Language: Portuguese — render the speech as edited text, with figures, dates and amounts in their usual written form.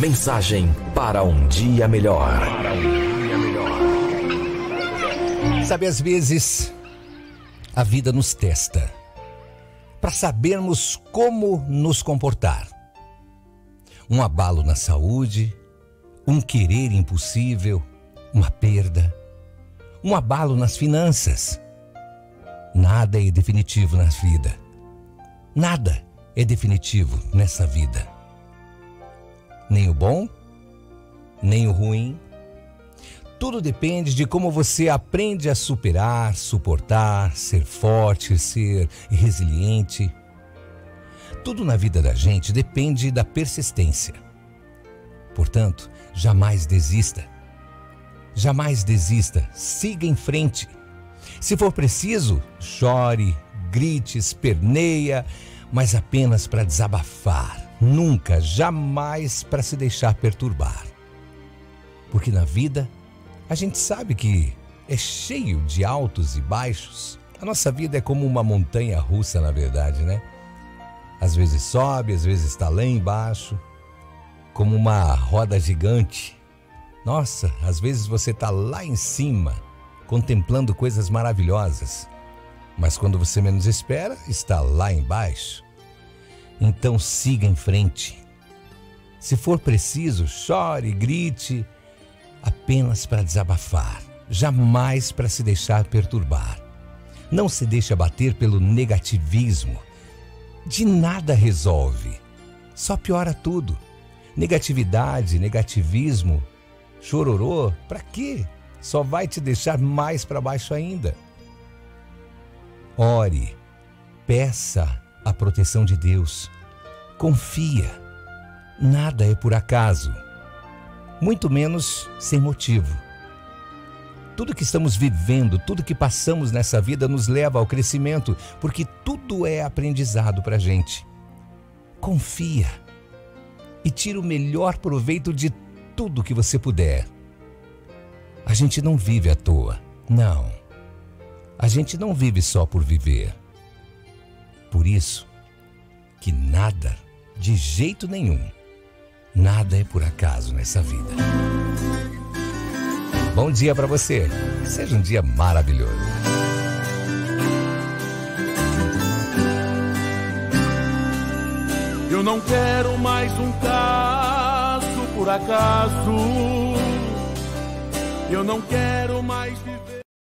Mensagem para um dia melhor. Sabe, às vezes a vida nos testa para sabermos como nos comportar. Um abalo na saúde, um querer impossível, uma perda, um abalo nas finanças. Nada é definitivo na vida. Nada é definitivo nessa vida. Nem o bom, nem o ruim. Tudo depende de como você aprende a superar, suportar, ser forte, ser resiliente. Tudo na vida da gente depende da persistência. Portanto, jamais desista. Jamais desista. Siga em frente. Se for preciso, chore, grite, esperneia, mas apenas para desabafar. Nunca, jamais para se deixar perturbar. Porque na vida, a gente sabe que é cheio de altos e baixos. A nossa vida é como uma montanha russa, na verdade, né? Às vezes sobe, às vezes está lá embaixo, como uma roda gigante. Nossa, às vezes você está lá em cima, contemplando coisas maravilhosas. Mas quando você menos espera, está lá embaixo. Então siga em frente. Se for preciso, chore, grite, apenas para desabafar, jamais para se deixar perturbar. Não se deixe abater pelo negativismo. De nada resolve, só piora tudo. Negatividade, negativismo, chororô, para quê? Só vai te deixar mais para baixo ainda. Ore, peça a proteção de Deus. Confia. Nada é por acaso. Muito menos sem motivo. Tudo que estamos vivendo, tudo que passamos nessa vida nos leva ao crescimento, porque tudo é aprendizado para a gente. Confia e tira o melhor proveito de tudo que você puder. A gente não vive à toa, não. A gente não vive só por viver. Por isso que nada, de jeito nenhum, nada é por acaso nessa vida. Bom dia para você. Seja um dia maravilhoso. Eu não quero mais um caso por acaso. Eu não quero mais